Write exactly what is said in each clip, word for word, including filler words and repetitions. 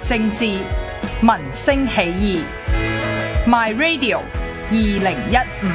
政治，民聲起義。My Radio 二零一五。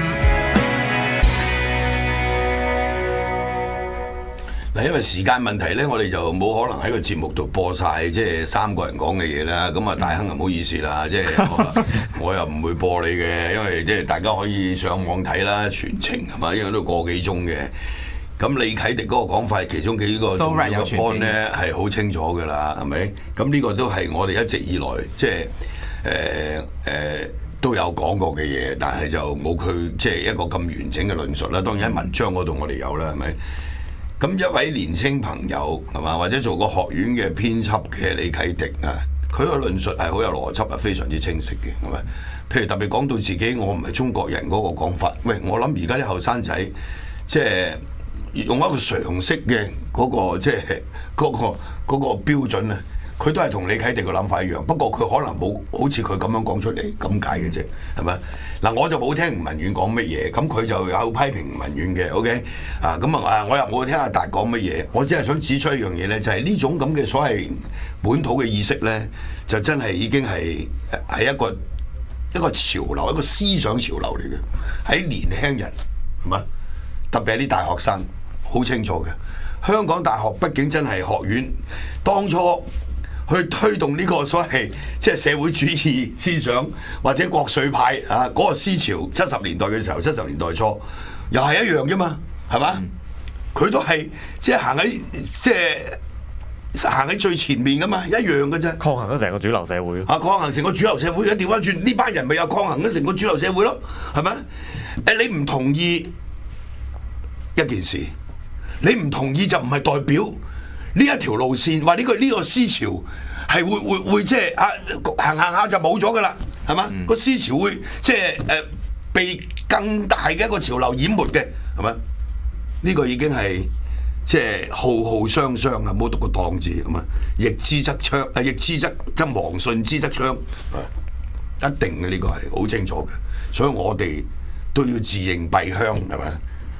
嗱，因為時間問題咧，我哋就冇可能喺個節目度播晒即係三個人講嘅嘢啦。咁啊，大亨就唔好意思啦，即係我，我又唔會播你嘅，因為即係大家可以上網睇啦，全程係嘛，因為都個幾鐘嘅。咁李啟迪嗰個講法，其中幾個重要嘅 point 咧係好清楚㗎啦，係咪？咁呢個都係我哋一直以來即係誒誒都有講過嘅嘢，但係就冇佢即係一個咁完整嘅論述啦。當然喺文章嗰度我哋有啦，係咪？咁一位年青朋友係嘛，或者做過學院嘅編輯嘅李啟迪啊，佢個論述係好有邏輯，係非常之清晰嘅，係咪？譬如特別講到自己我唔係中國人嗰個講法，喂，我諗而家啲後生仔即係用一個常識嘅嗰個即係嗰個嗰個標準啊，佢都係同李啟迪嘅諗法一樣，不過佢可能冇好似佢咁樣講出嚟咁解嘅啫，係咪？嗱，我就冇聽吳文遠講乜嘢，咁佢就有批評吳文遠嘅 ，OK 啊，咁啊，我又冇聽阿達講乜嘢，我只係想指出一樣嘢咧，就係呢種咁嘅所謂本土嘅意識咧，就真係已經係係一個一個潮流，一個思想潮流嚟嘅，喺年輕人係嘛，特別係啲大學生好清楚嘅。香港大學畢竟真係學院，當初去推動呢個所謂即係社會主義思想或者國粹派啊嗰個思潮，七十年代嘅時候，七十年代初又係一樣啫嘛，係嘛？佢都係即係行喺即係行喺最前面噶嘛，一樣嘅啫。 抗衡咗成個主流社會。 啊，抗衡成個主流社會，而家調翻轉呢班人咪又抗衡咗成個主流社會咯，係咪？誒，你唔同意一件事，你唔同意就唔係代表呢一條路線，話呢個呢個思潮係會會會即係啊行行下就冇咗噶啦，係嘛？個思潮會即係誒被更大嘅一個潮流淹沒嘅，係咪？呢個已經係即係浩浩湯湯啊！冇讀個當字咁啊，逆之則昌啊，逆之則則亡，順之則昌啊！一定嘅呢個係好清楚嘅，所以我哋都要自認閉香，係咪？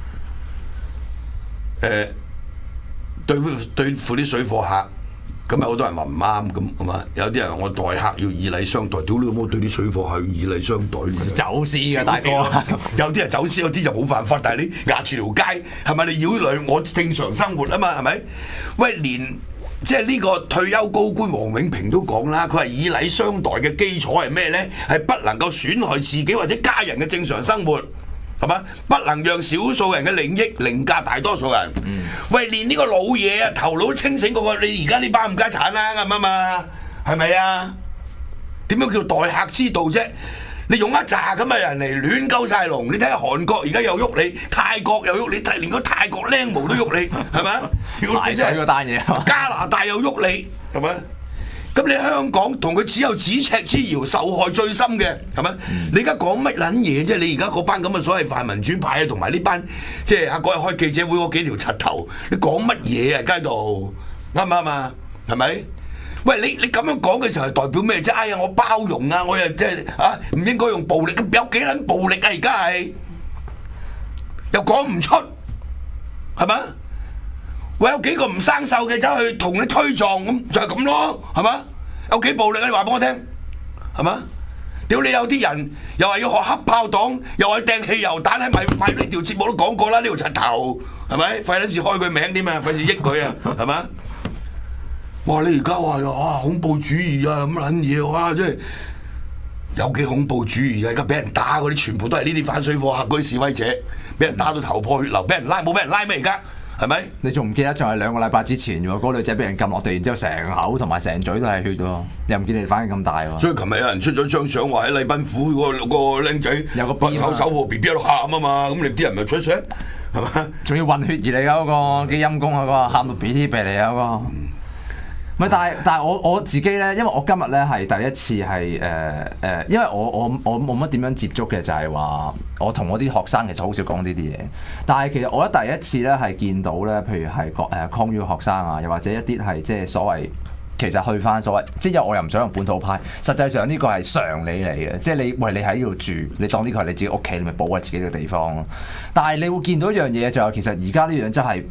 誒。對付對付啲水貨客，咁有好多人話唔啱咁，係嘛？有啲人話我待客要以禮相待，屌你老母對啲水貨客要以禮相待， 走私嘅大哥， 有啲係走私，有啲就冇犯法，但係你壓住條街，係咪你擾亂我正常生活啊嘛？係咪？喂，連即係呢個退休高官黃永平都講啦，佢話以禮相待嘅基礎係咩咧？係不能夠損害自己或者家人嘅正常生活。係嘛？不能讓少數人嘅利益凌駕大多數人。嗯、喂，連呢個老嘢啊，頭腦清醒過你而家呢班冚家鏟啦，啱唔啱啊？係咪啊？點樣叫待客之道啫？你用一紮咁嘅人嚟亂鳩晒龍，你睇下韓國而家又喐你，泰國又喐你，連個泰國僆模都喐你，係咪？ 排水嗰單嘢， 加拿大又喐你，係咪？咁你香港同佢只有咫尺之遙，受害最深嘅係咪？嗯、你而家講乜撚嘢啫？你而家嗰班咁嘅所謂泛民主派啊，同埋呢班即係啊嗰日開記者會嗰幾條柒頭，你講乜嘢啊？街度啱唔啱啊？係咪？喂，你你咁樣講嘅時候係代表咩啫？哎呀，我包容啊，我又即係啊，唔應該用暴力，有幾撚暴力啊？而家係又講唔出，係咪？喂，有幾個唔生鏽嘅走去同你推撞咁就係咁咯，係嘛？有幾暴力啊？你話俾我聽，係嘛？屌你有啲人又話要學黑炮黨，又話掟汽油彈，喺咪咪呢條節目都講過啦，呢條柒頭係咪？費撚事開佢名添啊，費事益佢啊，係嘛？哇！你而家話啊恐怖主義啊咁撚嘢，哇！真係有幾恐怖主義啊！而家俾人打嗰啲全部都係呢啲反水貨客嗰啲示威者，俾人打到頭破血流，俾人拉冇俾人拉咩而家？係咪？ 你仲唔記得？仲係兩個禮拜之前喎，嗰、那個女仔俾人撳落地，然之後成口同埋成嘴都係血喎，又唔見你反應咁大喎。 所以琴日有人出咗張相話喺禮賓府嗰、那個僆仔有個手手個 B B 喺度喊啊嘛，咁你啲人咪出聲係嘛？仲要混血兒嚟㗎嗰個幾陰公啊，嗰個喊到 B T 鼻嚟啊嗰個。唔係，但係但係我我自己咧，因為我今日咧係第一次係誒誒，因為我我我冇乜點樣接觸嘅，就係話我同我啲學生其實好少講呢啲嘢。但係其實我覺得第一次咧係見到咧，譬如係誒抗議學生啊，又或者一啲係即係所謂其實去翻所謂，即係我又唔想用本土派，實際上呢個係常理嚟嘅，即係你喂你喺呢度住，你當呢個係你自己屋企，你咪保衞自己嘅地方咯。但係你會見到一樣嘢就係其實而家呢樣真係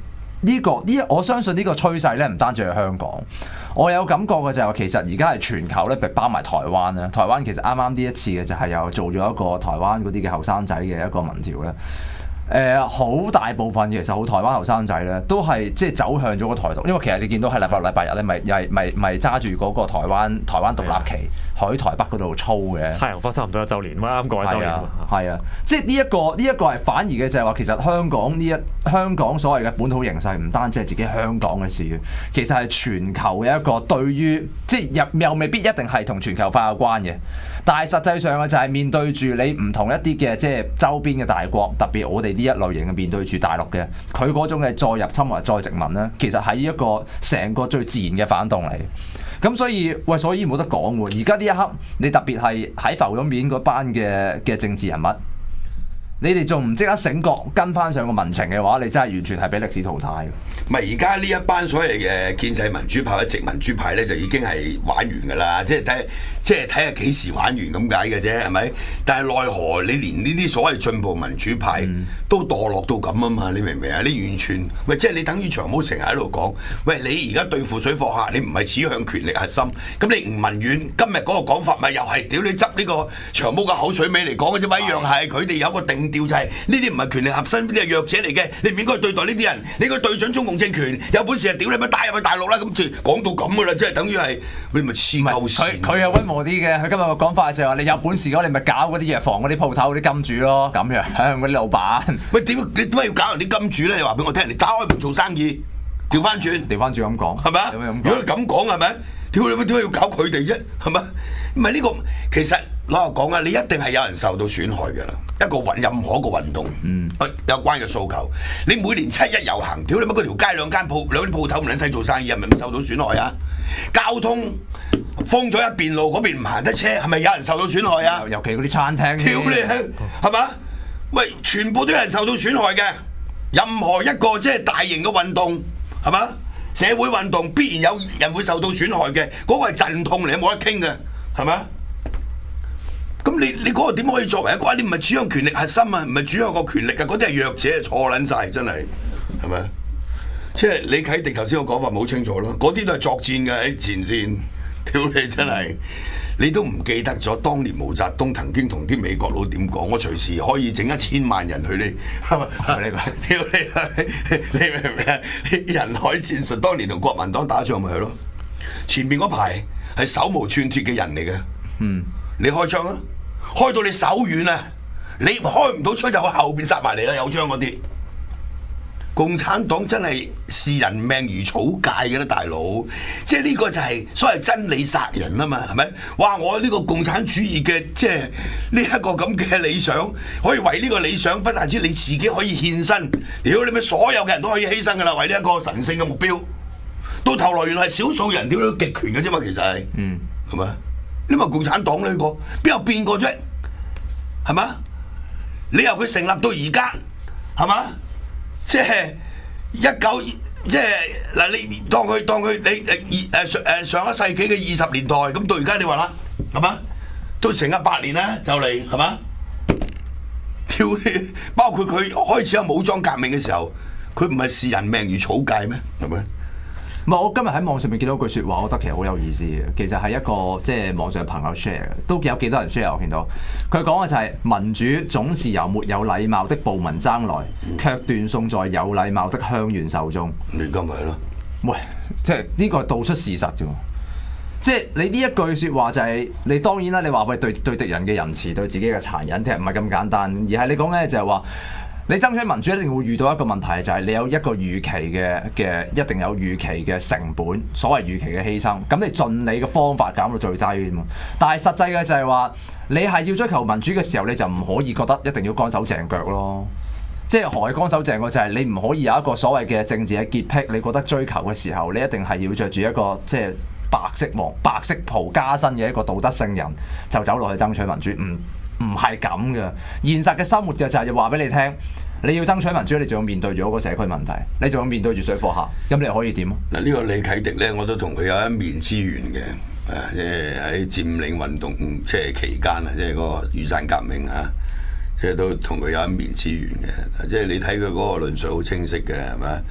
呢、個呢，我相信呢個趨勢咧，唔單止係香港，我有感覺嘅就係話，其實而家係全球咧，包埋台灣啦。台灣其實啱啱呢一次嘅就係有做咗一個台灣嗰啲嘅後生仔嘅一個民調咧。誒、呃，好大部分其實好台灣後生仔咧，都係即係走向咗個台獨，因為其實你見到係禮拜六禮拜日咧，咪又係咪咪揸住嗰個台灣台灣獨立旗喺台北嗰度操嘅。 太陽花差唔多一週年，啱啱過一週年。 係啊，即係呢一個呢一、這個係反而嘅就係話，其實香港呢一香港所謂嘅本土形勢，唔單止係自己香港嘅事，其實係全球嘅一個對於即係又又未必一定係同全球化有關嘅，但係實際上嘅就係面對住你唔同一啲嘅即係周邊嘅大國，特別我哋呢一類型嘅面對住大陸嘅，佢嗰種嘅再入侵或者再殖民咧，其實係一個成個最自然嘅反動嚟。咁所以喂，所以冇得講喎。而家呢一刻，你特別係喺浮咗面嗰班嘅嘅政治人物，你哋仲唔即刻醒覺跟翻上個民情嘅話，你真係完全係俾歷史淘汰嘅。 唔係而家呢一班所謂嘅建制民主派或者殖民主派咧，就已經係玩完㗎啦，即係睇即係睇下幾時玩完咁解嘅啫，係咪？但係奈何你連呢啲所謂進步民主派都墮落到咁啊嘛？你明唔明啊？你完全喂，即係你等於長毛成日喺度講，喂，你而家對付水貨客，你唔係指向權力核心，咁你吳文遠今日嗰個講法咪又係屌你執呢個長毛嘅口水尾嚟講嘅啫嘛，一樣係佢哋有個定調就係呢啲唔係權力核心，呢啲係弱者嚟嘅，你唔應該對待呢啲人，你應該對準中共政權，有本事就屌你咪帶入去大陸啦，咁就講到咁噶啦，即係等於係你咪黐鳩線。佢佢係溫和啲嘅，佢今日個講法就係話你有本事嘅話，你咪搞嗰啲藥房嗰啲鋪頭嗰啲金主咯，咁樣嗰啲老闆。喂，點你點解要搞人啲金主咧？你話俾我聽，你打開門做生意，調翻轉，調翻轉咁講，係咪啊？如果咁講係咪？屌你點解要搞佢哋啫？係咪？唔係呢個，其實老實講啊，你一定係有人受到損害㗎啦。一個運任何一個運動，嗯，有關嘅訴求，你每年七一遊行，屌你乜嗰條街兩間鋪兩啲鋪頭唔撚使做生意，係咪受到損害啊？交通封咗一邊路，嗰邊唔行得車，係咪有人受到損害啊？尤其嗰啲餐廳，屌你係嘛？喂，全部都有人受到損害嘅。任何一個即係大型嘅運動，係嘛？社會運動必然有人會受到損害嘅，嗰、那個係陣痛嚟，冇得傾嘅，係咪？咁你你嗰個點可以作為一個？你唔係主張權力核心啊，唔係主張個權力啊，嗰啲係弱者，錯撚晒，真係，係咪？即係李啟迪頭先個講法冇清楚咯，嗰啲都係作戰嘅喺前線，屌你真係！你都唔記得咗當年毛澤東曾經同啲美國佬點講？我隨時可以整一千萬人去你，係咪？屌你！你明唔明啊？人海戰術當年同國民黨打仗咪係咯？前面嗰排係手無寸鐵嘅人嚟嘅，嗯，你開槍啊！開到你手軟啊！你開唔到槍就喺後邊殺埋嚟啦！有槍嗰啲，共產黨真係視人命如草芥嘅啦，大佬！即係呢個就係所謂真理殺人啊嘛，係咪？哇！我呢個共產主義嘅即係呢一個咁嘅理想，可以為呢個理想不但止你自己可以獻身，屌你咪所有嘅人都可以犧牲噶啦，為呢一個神聖嘅目標。到頭來原來係少數人屌你極權嘅啫嘛，其實係，嗯，係咪？你話共產黨呢個邊有變過啫？係嘛？你由佢成立到而家，係嘛？即係一九，即係嗱，你當佢當佢你誒誒誒上一世紀嘅二十年代，咁到而家你話啦，係嘛？都成一百年啦，就嚟係嘛？跳，包括佢開始有武裝革命嘅時候，佢唔係視人命如草芥咩？係咪？ 唔係，我今日喺網上面見到句説話，我覺得其實好有意思嘅。其實係一個即係網上朋友 share 嘅，都有幾多人 share。我見到佢講嘅就係民主總是由沒有禮貌的暴民爭來，卻斷送在有禮貌的鄉願手中。 你而家咪係咯？ 喂，即係呢個係道出事實啫。即係你呢一句説話就係、是、你當然啦，你話喂對對敵人嘅仁慈，對自己嘅殘忍，其實唔係咁簡單，而係你講嘅就係話。你爭取民主一定會遇到一個問題，就係、是、你有一個預期嘅嘅，一定有預期嘅成本，所謂預期嘅犧牲。咁你盡你嘅方法減到最低嘅嘛。但係實際嘅就係話，你係要追求民主嘅時候，你就唔可以覺得一定要乾手淨腳咯。即係何謂乾手淨腳？就係、是、你唔可以有一個所謂嘅政治嘅潔癖，你覺得追求嘅時候，你一定係要着住一個即係白色黃白色袍加身嘅一個道德聖人，就走落去爭取民主。唔唔係咁嘅，現實嘅生活嘅就係話俾你聽，你要爭取民主，你仲要面對住嗰個社區問題，你仲要面對住水貨客，咁你可以點啊？ 嗱，呢個李啟迪咧，我都同佢有一面之緣嘅，誒，即係喺佔領運動即係期間啊，即係嗰個雨傘革命啊，即係都同佢有一面之緣嘅，即係你睇佢嗰個論述好清晰嘅，係咪？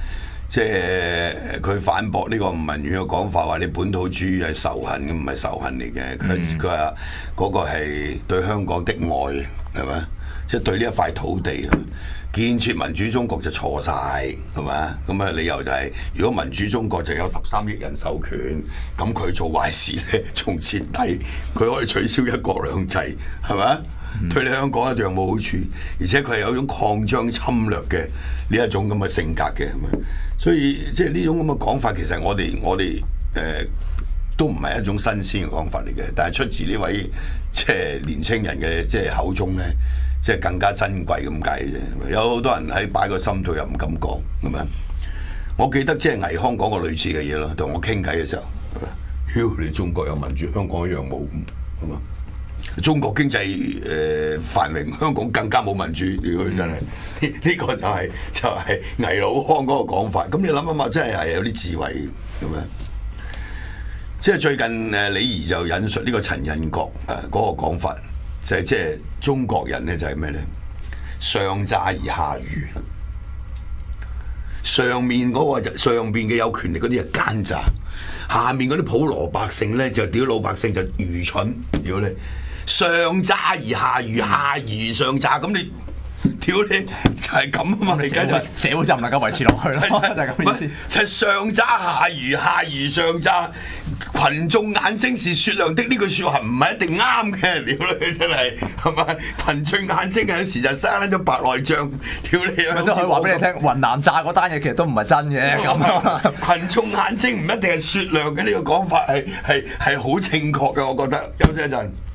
即係佢反駁呢個吳文遠嘅講法，話你本土主義係仇恨，咁唔係仇恨嚟嘅。佢佢話嗰個係對香港的愛，係咪？即係對呢一塊土地建設民主中國就錯晒，係咪？咁啊理由就係、是、如果民主中國就有十三億人授權，咁佢做壞事咧仲徹底，佢可以取消一國兩制，係咪？嗯、對你香港一樣冇好處，而且佢係有一種擴張侵略嘅呢一種咁嘅性格嘅，係咪？所以即係呢種咁嘅講法，其實我哋我哋誒、呃、都唔係一種新鮮嘅講法嚟嘅，但係出自呢位即係年青人嘅即係口中咧，即係更加珍貴咁解嘅啫。有好多人喺擺個心度又唔敢講，係咪？我記得即係倪匡講過類似嘅嘢咯，同我傾偈嘅時候，妖你中國有民主，香港一樣冇，係嘛？中國經濟誒、呃、繁榮，香港更加冇民主，如果真係呢呢個就係、是、就係、是、倪老匡嗰個講法。咁你諗下嘛，真係係有啲智慧咁樣。即係最近誒李儀就引述呢個陳印國誒嗰個講法，就係即係中國人咧就係咩咧？上詐而下愚，上面嗰個就上邊嘅有權力嗰啲係奸詐，下面嗰啲普羅百姓咧就屌老百姓就愚蠢，如果你。上詐而下愚，下愚而上詐，咁你屌你就係咁啊嘛！你社會社會就唔能夠維持落去咯，就係咁意思。 就係上詐下愚，下愚上詐，群眾眼睛是雪亮的呢句説話唔係一定啱嘅，屌你真係係咪？群眾眼睛有時就生咗白內障，屌你啊！ 即係可以話俾你聽，雲南詐嗰單嘢其實都唔係真嘅咁。 群眾眼睛唔一定係雪亮嘅呢個講法係係係好正確嘅，我覺得休息一陣。